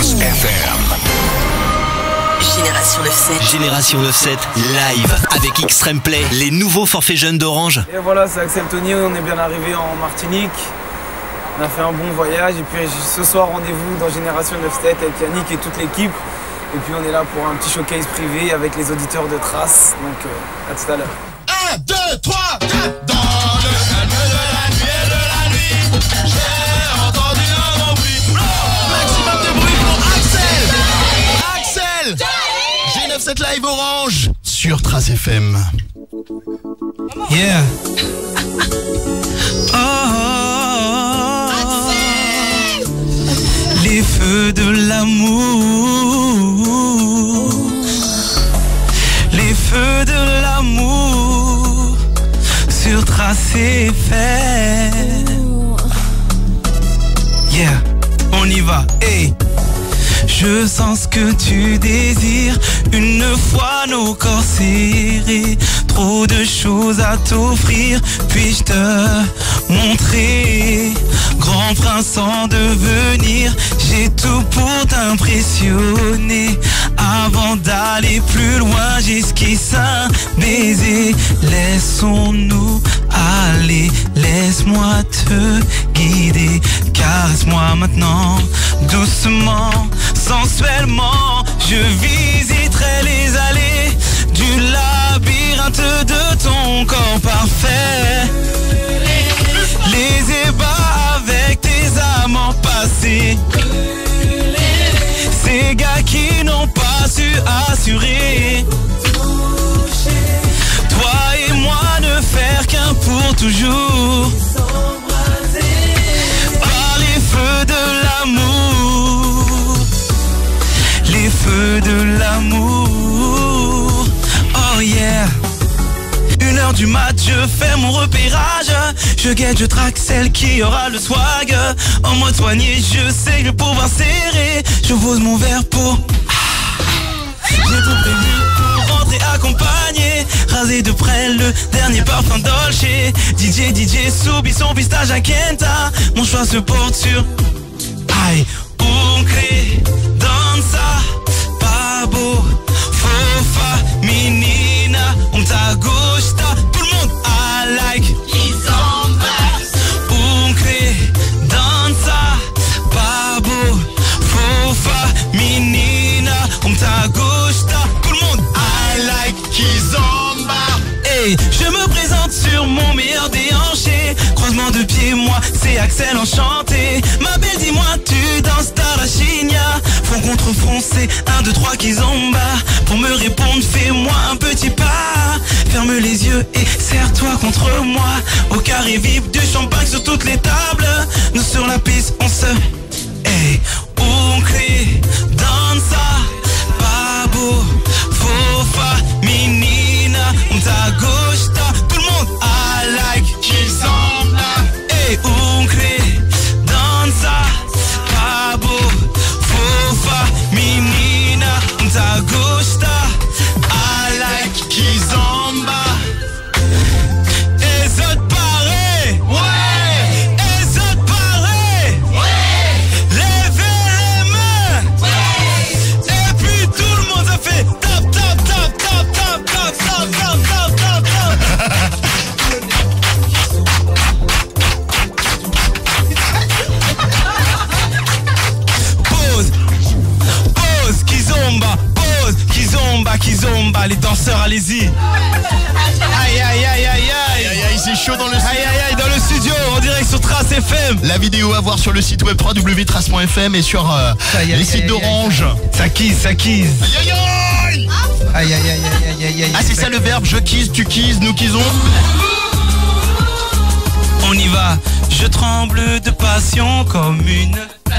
Trace FM. Génération 9-7. Génération 9-7 live avec Extreme Play, les nouveaux forfaits jeunes d'Orange. Et voilà, c'est Axel Tony, on est bien arrivé en Martinique. On a fait un bon voyage et puis ce soir rendez-vous dans Génération 9-7 avec Yannick et toute l'équipe. Et puis on est là pour un petit showcase privé avec les auditeurs de Trace. Donc à tout à l'heure. 1, 2, 3, 4. Dans le calme de la nuit et de la nuit, j'ai entendu un grand bruit. Maximum de bruit pour Axel. G97 Live Orange sur Trace FM. Yeah. Les feux de l'amour, les feux de l'amour sur Trace FM. Yeah, on y va, hey. Je sens ce que tu désires, une fois nos corps serrés, trop de choses à t'offrir, puis-je te montrer, grand prince sans devenir, j'ai tout pour t'impressionner, avant d'aller plus loin, j'esquisse un baiser, laissons-nous aller, laisse-moi te guider, caresse-moi maintenant, doucement, sensuellement, je visiterai les allées du labyrinthe de ton corps parfait. Les ébats avec tes amants passés, ces gars qui n'ont pas su assurer. Toi et moi ne faire qu'un pour toujours. Par les feux de l'amour, les feux de l'amour, oh yeah. 1h du mat, je fais mon repérage, je guette, je traque celle qui aura le swag. En mode soigné, je sais que le pouvoir serré, je pose mon verre pour... J'ai tout prévu pour rentrer accompagné, raser de près le dernier parfum Dolce. DJ Soubi, son pistage à Kenta, mon choix se porte sur... Aïe, Uncré, danza, Pabo, Fofa, Menina, ta gusta, tout le monde I like, Kizomba, Uncré, danza, Pabo, Fofa, Menina, ta gusta, tout le monde I like, Kizomba. Hey, je me présente sur mon meilleur déhanché, croisement de pieds, moi c'est Axel enchanté. Ma belle, dis-moi, tu danses Tarachigna, front contre front, c'est 1, 2, 3 Kizomba. Pour me répondre, fais-moi un petit pas, ferme les yeux et serre-toi contre moi. Au carré vip, du champagne sur toutes les tables, nous sur la piste, on se... Hey, Uncré, danza, Pabo, Fofa, Menina, ta gusta, tout le monde I like, Kizomba. Hey, Uncré, danza, Pabo, Fofa, Menina, ta gusta, I like, Kizomba. Et autres pareil, ouais. Et autres pareil, ouais. Levez les mains, ouais. Et puis tout le monde a fait tap tap tap tap tap tap tap tap tap tap. Pause, Kizomba, les danseurs, allez-y. Aïe, aïe, aïe, aïe, aïe. Aïe, aïe, aïe, c'est chaud dans le studio. Aïe, aïe, aïe, dans le studio, en direct sur Trace FM. La vidéo à voir sur le site web www.trace.fm et sur les sites d'Orange. Ça quise. Aïe, aïe, aïe. Aïe, aïe, aïe, aïe, aïe, aïe. Ah, c'est ça le verbe, je kise, tu kises, nous kisons. On y va, je tremble de passion comme une...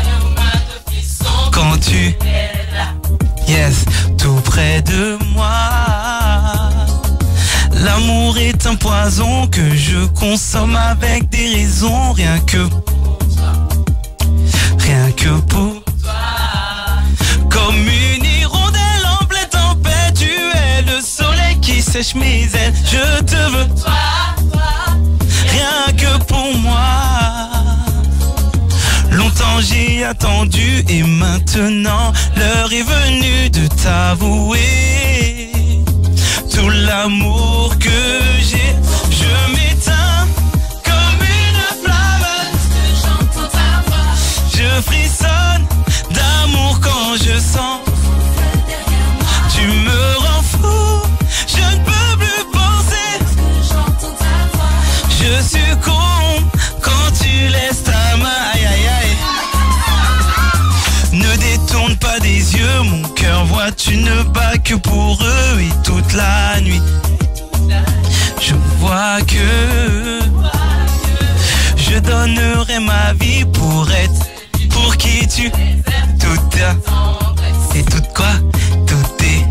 Quand tu... Yes, tout près de moi. L'amour est un poison que je consomme avec des raisons. Rien que pour toi. Comme une hirondelle en pleine tempête, tu es le soleil qui sèche mes ailes. Je te veux, rien que pour moi. Longtemps Longtemps j'ai attendu et maintenant l'heure est venue de t'avouer tout l'amour que j'ai. Je m'éteins comme une flamme, je frissonne d'amour quand je sens. Tu me rends fou, je ne peux plus penser. Je succombe quand tu laisses ta main. Aïe aïe aïe. Ne détourne pas des yeux, mon cœur voit, tu ne bats que pour eux. Et toute la nuit je vois que je donnerai ma vie pour être pour qui tu. Tout et tout quoi, tout est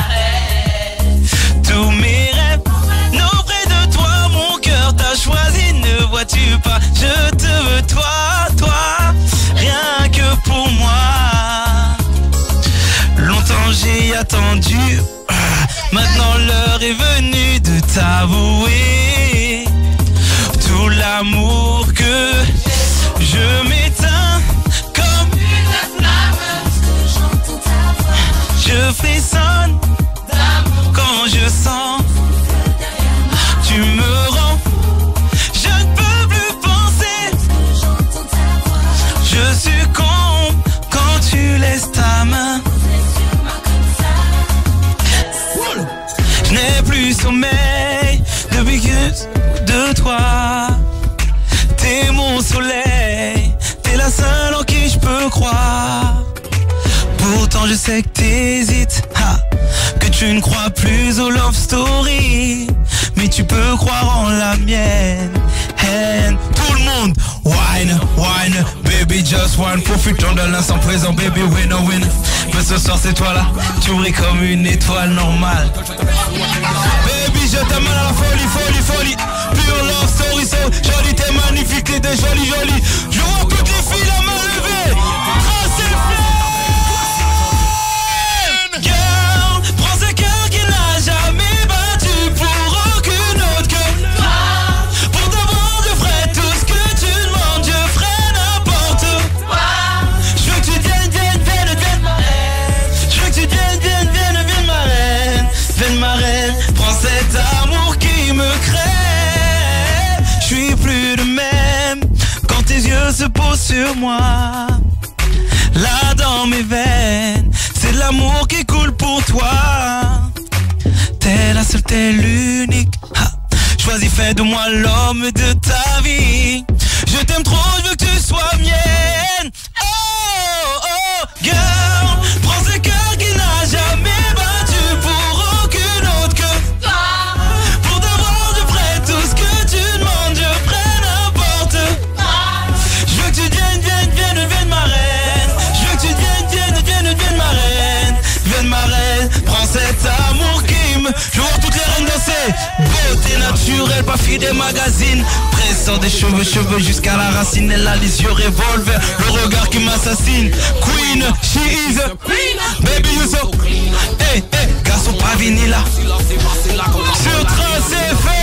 tous mes rêves, non près de toi, mon cœur t'a choisi, ne vois-tu pas? Je te veux toi, rien que pour moi. Longtemps j'ai attendu, maintenant l'heure est venue de t'avouer tout l'amour que je m'éteins comme une flamme. Je frissonne quand je sens. Tu me rends, je ne peux plus penser. Je succombe quand tu laisses ta main. Je n'ai plus sommeil depuis que de toi. T'es mon soleil, t'es la seule en qui je peux croire. Pourtant je sais que t'hésites, que tu ne crois plus aux love story, mais tu peux croire en la mienne. And tout le monde, wine, wine, baby just wine. Profitons de l'instant présent, baby win or win. Mais ce soir c'est toi là, tu brilles comme une étoile normale. Baby je t'aime à la folie, folie, folie. Pure love story, so jolie, t'es magnifique, t'es jolie, jolie. Je vois toutes les filles la main levée, tracer le fleuve. Girl, prends ce cœur qui n'a jamais battu pour aucune autre que toi. Pour t'avoir je ferai tout ce que tu demandes, je ferai n'importe quoi. Je veux que tu viennes ma reine. Je veux que tu viennes ma reine. Vienne ma reine, prends cet amour qui me crée. Je suis plus de même quand tes yeux se posent sur moi. Là dans mes veines, c'est de l'amour qui coule pour toi. T'es la seule, t'es l'unique. Choisis, fais de moi l'homme de ta vie. Je t'aime trop, je veux que tu sois mienne. Oh, oh, girl, prends ce cœur qui n'a jamais battu pour aucune autre que toi. Pour t'avoir, je ferai tout ce que tu demandes, je ferai n'importe quoi. Je veux que tu viennes ma reine. Je veux que tu viennes ma reine. Vienne ma reine, prends cet amour qui me... Je vois toutes les reines danser. Beauté naturelle, pas fille des magazines. Pressant des cheveux jusqu'à la racine. Elle a les yeux revolver, le regard qui m'assassine. Queen, she is a queen. Baby you so... Hey, hey, garçon pas vinyle là. Sur Trace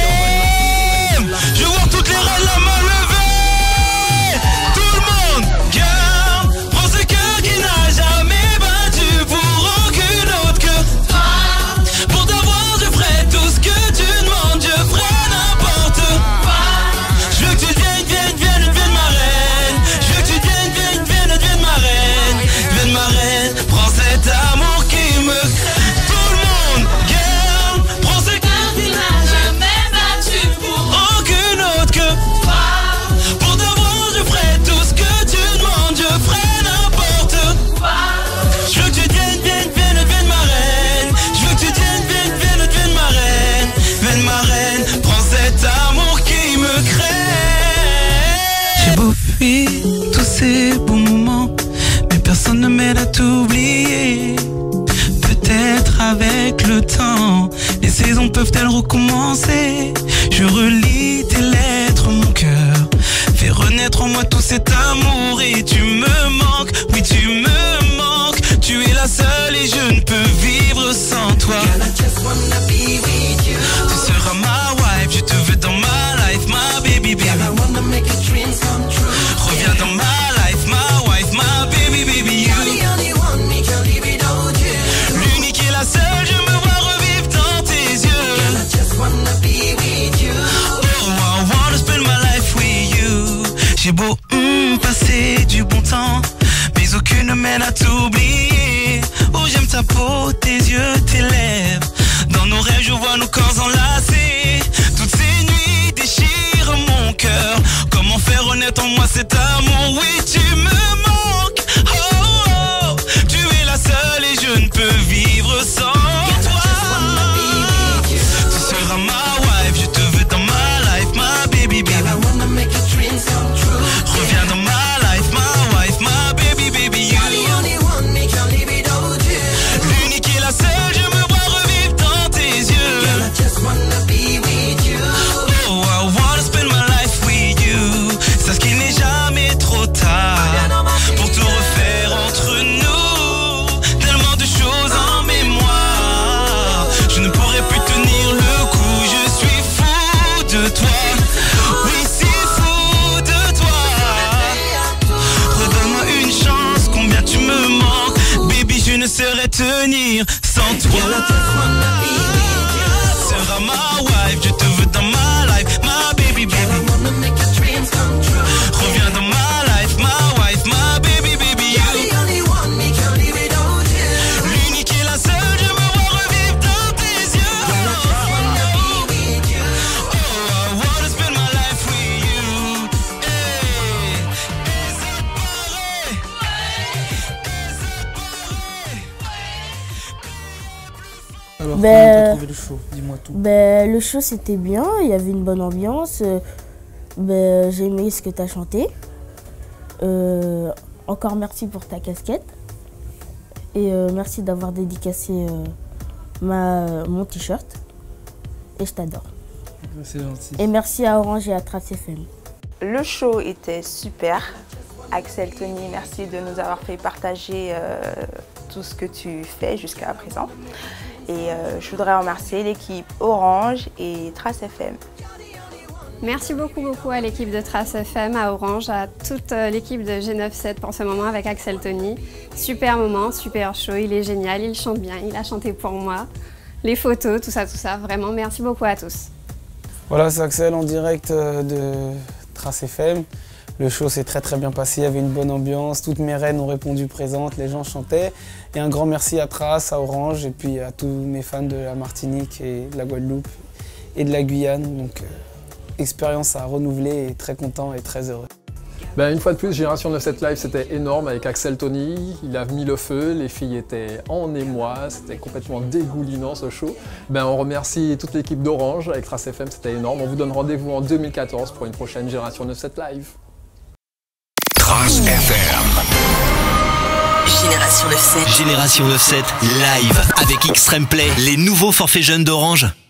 FM, je vois toutes les reines la main levée. Tout le monde, girl, prends ce cœur qui n'a jamais battu pour aucune autre que toi. Pour t'avoir je ferai tout ce que tu demandes, je ferai n'importe quoi. Je veux que tu viennes ma reine. Je veux que tu viennes ma reine. Vienne ma reine, prends cet amour qui me... Tout le monde, girl, prends ce cœur qui n'a jamais battu pour aucune autre que toi. Pour t'avoir je ferai tout ce que tu demandes, je ferai n'importe quoi. Je veux que tu viennes ma reine. Je veux que tu viennes ma reine. Vienne ma reine, prends cet amour qui me crée. J'ai beau fuir tous ces beaux moments, mais personne ne m'aide à t'oublier. Peut-être avec le temps, les saisons peuvent-elles recommencer. Je relis tes lettres, mon cœur fait renaître en moi tout cet amour. Et tu me manques, oui tu me manques. Tu es la seule et je ne peux vivre sans toi. Tu seras ma wife, je te veux dans ma life, ma baby baby. Reviens dans ma life, m'aide à t'oublier. Oh, j'aime ta peau, tes yeux, tes lèvres. Dans nos rêves, je vois nos corps enlacés. Toutes ces nuits déchirent mon cœur. Comment faire renaître en moi cet amour? Oui, tu me manques. Oh, oh, tu es la seule et je ne peux vivre sans toi. Tu seras ma wife, je te veux dans ma life, ma baby baby. Reviens dans ma life, my wife, my baby baby. You l'unique et la seule, je me vois revivre dans tes yeux. Oh, I wanna spend my life with you. Sache qu'il n'est jamais trop tard pour tout refaire entre nous. Tellement de choses en mémoire, je ne pourrais plus tenir le coup. Je suis fou de toi. Oui, si fou de toi. Redonne-moi une chance, combien tu me manques. Baby, je ne saurais tenir sans toi. Sera ma wife, je te veux dans ma life, ma baby baby. Reviens dans ma life, my wife, my baby baby. L'unique et la seule, je me vois revivre dans tes yeux. Oh, I wanna spend my life with you. Hey, et c'est pareil. Alors, Ben, comment t'as trouvé le show? Dis-moi tout. Le show c'était bien, il y avait une bonne ambiance. J'ai aimé ce que tu as chanté. Encore merci pour ta casquette. Et merci d'avoir dédicacé mon t-shirt. Et je t'adore. C'est gentil. Et merci à Orange et à Trace FM. Le show était super. Axel, Tony, merci de nous avoir fait partager tout ce que tu fais jusqu'à présent. Et je voudrais remercier l'équipe Orange et Trace FM. Merci beaucoup à l'équipe de Trace FM, à Orange, à toute l'équipe de G97 pour ce moment avec Axel Tony. Super moment, super show, il est génial, il chante bien, il a chanté pour moi. Les photos, tout ça, vraiment merci beaucoup à tous. Voilà, c'est Axel en direct de Trace FM. Le show s'est très bien passé, il y avait une bonne ambiance, toutes mes reines ont répondu présentes, les gens chantaient. Et un grand merci à Trace, à Orange et puis à tous mes fans de la Martinique et de la Guadeloupe et de la Guyane. Donc, expérience à renouveler et très content et très heureux. Une fois de plus, Génération 97 Live, c'était énorme avec Axel Tony. Il a mis le feu, les filles étaient en émoi, c'était complètement dégoulinant ce show. On remercie toute l'équipe d'Orange avec Trace FM, c'était énorme. On vous donne rendez-vous en 2014 pour une prochaine Génération 97 Live. Trace FM. Génération 97. Génération 97 live avec Extreme Play, les nouveaux forfaits jeunes d'Orange.